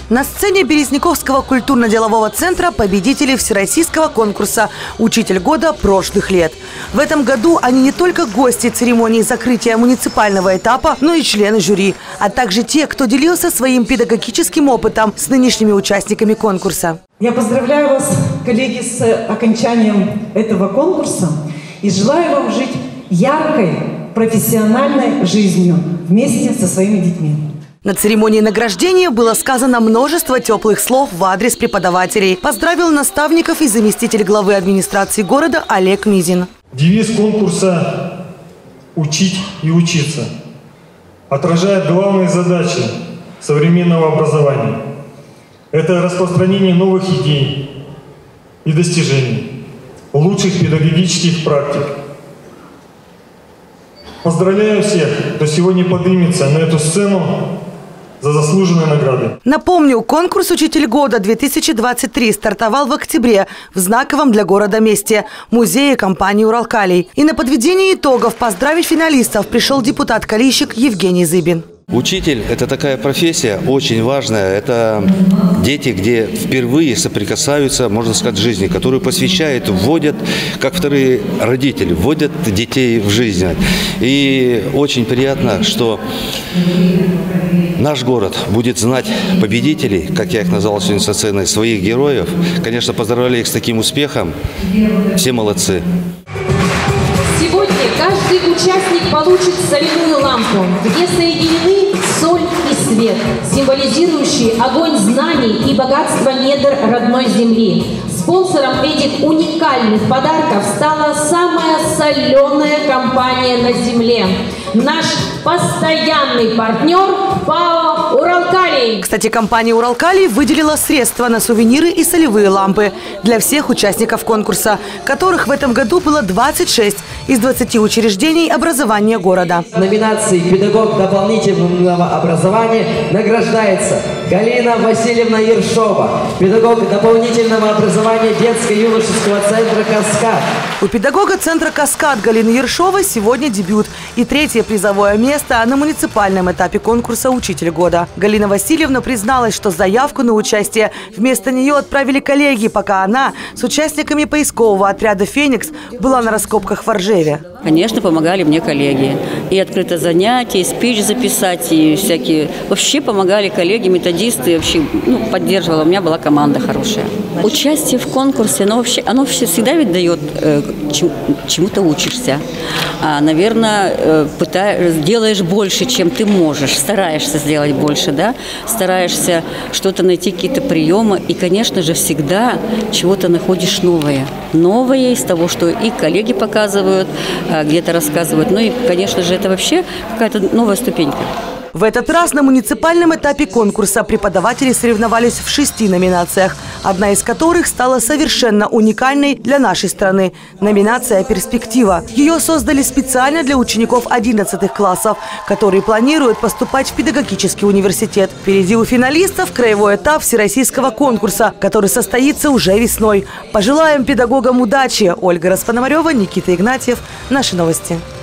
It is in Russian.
На сцене Березняковского культурно-делового центра победители всероссийского конкурса «Учитель года» прошлых лет. В этом году они не только гости церемонии закрытия муниципального этапа, но и члены жюри, а также те, кто делился своим педагогическим опытом с нынешними участниками конкурса. Я поздравляю вас, коллеги, с окончанием этого конкурса и желаю вам жить яркой, профессиональной жизнью вместе со своими детьми. На церемонии награждения было сказано множество теплых слов в адрес преподавателей. Поздравил наставников и заместитель главы администрации города Олег Мизин. Девиз конкурса «Учить и учиться» отражает главные задачи современного образования. Это распространение новых идей и достижений, лучших педагогических практик. Поздравляю всех, кто сегодня поднимется на эту сцену за заслуженные награды. Напомню, конкурс «Учитель года-2023» стартовал в октябре в знаковом для города месте – музее компании «Уралкалий». И на подведение итогов поздравить финалистов пришел депутат-калийщик Евгений Зыбин. Учитель – это такая профессия очень важная. Это дети, где впервые соприкасаются, можно сказать, с жизнью, которую посвящают, вводят, как вторые родители, вводят детей в жизнь. И очень приятно, что наш город будет знать победителей, как я их назвал сегодня со сцены, своих героев. Конечно, поздравляю их с таким успехом. Все молодцы. Сегодня каждый участник получит соляную лампу, где соединены соль и свет, символизирующие огонь знаний и богатство недр родной земли. Спонсором этих уникальных подарков стала самая соленая компания на земле. Наш постоянный партнер ПАО «Уралкалий». Кстати, компания «Уралкалий» выделила средства на сувениры и солевые лампы для всех участников конкурса, которых в этом году было 26 из 20 учреждений образования города. В номинации «Педагог дополнительного образования» награждается Галина Васильевна Ершова, педагог дополнительного образования детско-юношеского центра «Каскад». У педагога центра «Каскад» Галины Ершовой сегодня дебют и третье призовое место на муниципальном этапе конкурса «Учитель года». Галина Васильевна призналась, что заявку на участие вместо нее отправили коллеги, пока она с участниками поискового отряда «Феникс» была на раскопках в Ржеве. Конечно, помогали мне коллеги. И открытое занятие, и спич записать, и всякие. Вообще помогали коллеги, методисты. Вообще, поддерживала. У меня была команда хорошая. Участие в конкурсе, оно вообще всегда ведь дает, чему-то учишься. Наверное, делаешь больше, чем ты можешь. Стараешься сделать больше, да? Стараешься что-то найти, какие-то приемы. И, конечно же, всегда чего-то находишь новое. Новое из того, что и коллеги показывают, где-то рассказывают. Ну и, конечно же, это вообще какая-то новая ступенька. В этот раз на муниципальном этапе конкурса преподаватели соревновались в 6 номинациях, одна из которых стала совершенно уникальной для нашей страны – номинация «Перспектива». Ее создали специально для учеников 11 классов, которые планируют поступать в педагогический университет. Впереди у финалистов краевой этап всероссийского конкурса, который состоится уже весной. Пожелаем педагогам удачи! Ольга Распономарева, Никита Игнатьев. Наши новости.